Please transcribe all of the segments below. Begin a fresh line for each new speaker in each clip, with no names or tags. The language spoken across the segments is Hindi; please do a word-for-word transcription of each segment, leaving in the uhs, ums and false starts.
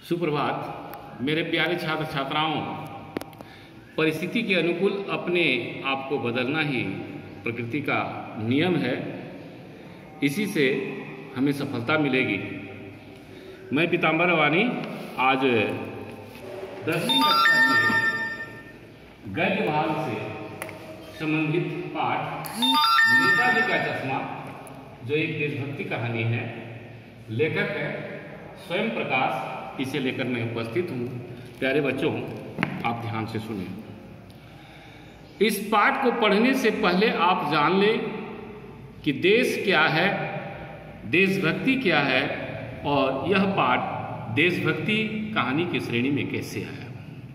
सुप्रभात मेरे प्यारे छात्र छात्राओं। परिस्थिति के अनुकूल अपने आप को बदलना ही प्रकृति का नियम है, इसी से हमें सफलता मिलेगी। मैं पीताम्बर वानी आज दसवीं कक्षा के गद्य भाग से संबंधित पाठ नेताजी का चश्मा, जो एक देशभक्ति कहानी है, लेखक है स्वयं प्रकाश, इसे लेकर मैं उपस्थित हूँ। प्यारे बच्चों, आप ध्यान से सुनिए। इस पाठ को पढ़ने से पहले आप जान लें कि देश क्या है, देशभक्ति क्या है और यह पाठ देशभक्ति कहानी की श्रेणी में कैसे है।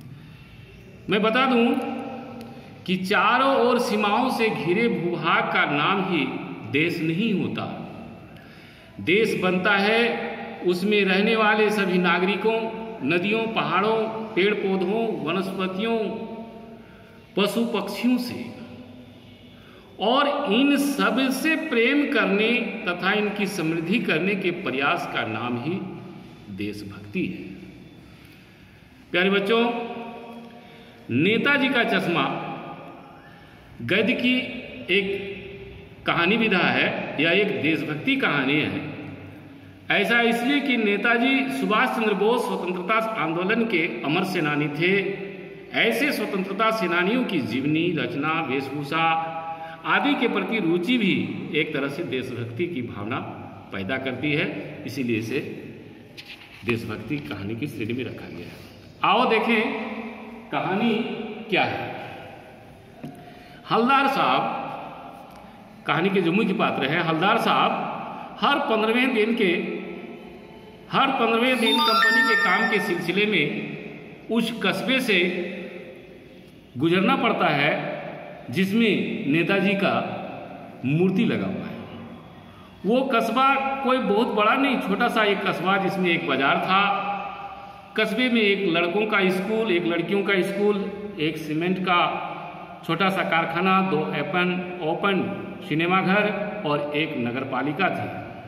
मैं बता दूं कि चारों ओर सीमाओं से घिरे भूभाग का नाम ही देश नहीं होता। देश बनता है उसमें रहने वाले सभी नागरिकों, नदियों, पहाड़ों, पेड़ पौधों, वनस्पतियों, पशु पक्षियों से, और इन सब से प्रेम करने तथा इनकी समृद्धि करने के प्रयास का नाम ही देशभक्ति है। प्यारे बच्चों, नेताजी का चश्मा गद्य की एक कहानी विधा है, यह एक देशभक्ति कहानी है। ऐसा इसलिए कि नेताजी सुभाष चंद्र बोस स्वतंत्रता आंदोलन के अमर सेनानी थे। ऐसे स्वतंत्रता सेनानियों की जीवनी, रचना, वेशभूषा आदि के प्रति रुचि भी एक तरह से देशभक्ति की भावना पैदा करती है, इसीलिए इसे देशभक्ति कहानी की श्रेणी में रखा गया है। आओ देखें कहानी क्या है। हलदार साहब कहानी के जो मुख्य पात्र हैं, हलदार साहब हर पंद्रहवें दिन के हर पंद्रहवें दिन कंपनी के काम के सिलसिले में उस कस्बे से गुजरना पड़ता है जिसमें नेताजी का मूर्ति लगा हुआ है। वो कस्बा कोई बहुत बड़ा नहीं, छोटा सा एक कस्बा जिसमें एक बाजार था। कस्बे में एक लड़कों का स्कूल, एक लड़कियों का स्कूल, एक सीमेंट का छोटा सा कारखाना, दो ओपन ओपन सिनेमा घर और एक नगरपालिका थी।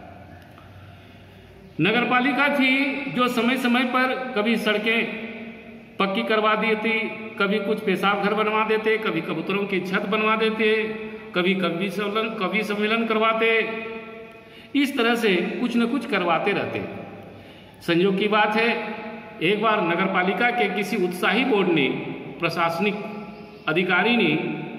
नगरपालिका थी जो समय समय पर कभी सड़कें पक्की करवा देती, कभी कुछ पेशाब घर बनवा देते, कभी कबूतरों की छत बनवा देते, कभी कवि सम्मेलन कवि सम्मेलन करवाते। इस तरह से कुछ न कुछ करवाते रहते। संयोग की बात है, एक बार नगरपालिका के किसी उत्साही बोर्ड ने, प्रशासनिक अधिकारी ने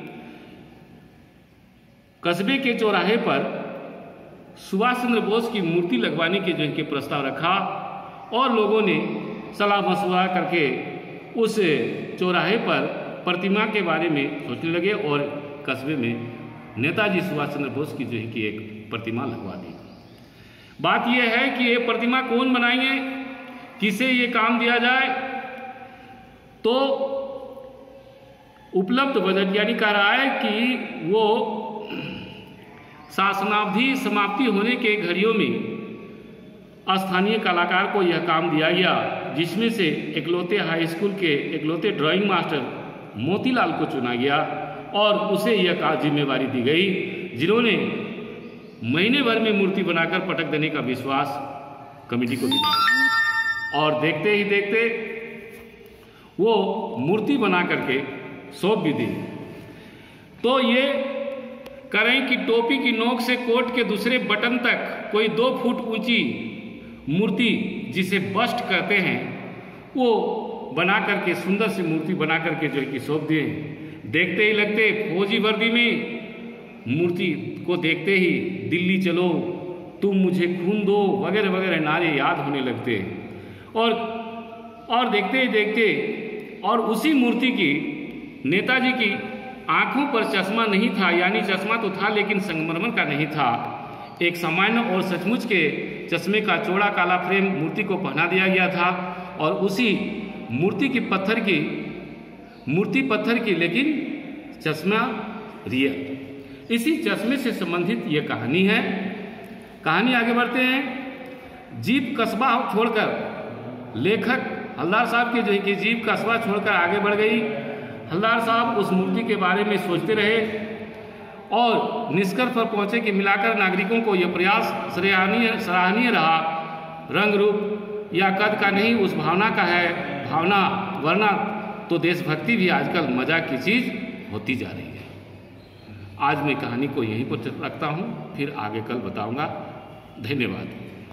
कस्बे के चौराहे पर सुभाष चंद्र बोस की मूर्ति लगवाने के जो इनके प्रस्ताव रखा और लोगों ने सलाह मशवरा करके उस चौराहे पर प्रतिमा के बारे में सोचने लगे और कस्बे में नेताजी सुभाष चंद्र बोस की जो है कि एक प्रतिमा लगवा दी। बात यह है कि ये प्रतिमा कौन बनाएंगे, किसे ये काम दिया जाए। तो उपलब्ध बजट यानी कह रहा है कि वो शासनावधि समाप्ति होने के घड़ियों में स्थानीय कलाकार को यह काम दिया गया, जिसमें से इकलौते हाई स्कूल के इकलौते ड्राइंग मास्टर मोतीलाल को चुना गया और उसे यह जिम्मेवारी दी गई, जिन्होंने महीने भर में मूर्ति बनाकर पटक देने का विश्वास कमेटी को दिया। और देखते ही देखते वो मूर्ति बना करके सौंप भी दी। तो ये करें कि टोपी की नोक से कोट के दूसरे बटन तक कोई दो फुट ऊंची मूर्ति, जिसे बस्ट कहते हैं, वो बना करके सुंदर सी मूर्ति बना करके जो है कि सौंप दिए। देखते ही लगते फौजी वर्दी में मूर्ति को देखते ही दिल्ली चलो, तुम मुझे खून दो वगैरह वगैरह नारे याद होने लगते। और और देखते ही देखते और उसी मूर्ति की नेताजी की आंखों पर चश्मा नहीं था, यानी चश्मा तो था लेकिन संगमरमर का नहीं था। एक सामान्य और सचमुच के चश्मे का चौड़ा काला फ्रेम मूर्ति को पहना दिया गया था और उसी मूर्ति की पत्थर की मूर्ति पत्थर की लेकिन चश्मा रियल। इसी चश्मे से संबंधित ये कहानी है। कहानी आगे बढ़ते हैं। जीप कस्बा छोड़कर लेखक हलदार साहब की जो है कि जीप कस्बा छोड़कर आगे बढ़ गई। हलदार साहब उस मूर्ति के बारे में सोचते रहे और निष्कर्ष पर पहुंचे कि मिलाकर नागरिकों को यह प्रयास सराहनीय सराहनीय रहा। रंग रूप या कद का नहीं, उस भावना का है भावना, वरना तो देशभक्ति भी आजकल मजाक की चीज़ होती जा रही है। आज मैं कहानी को यहीं पर रखता हूँ, फिर आगे कल बताऊँगा। धन्यवाद।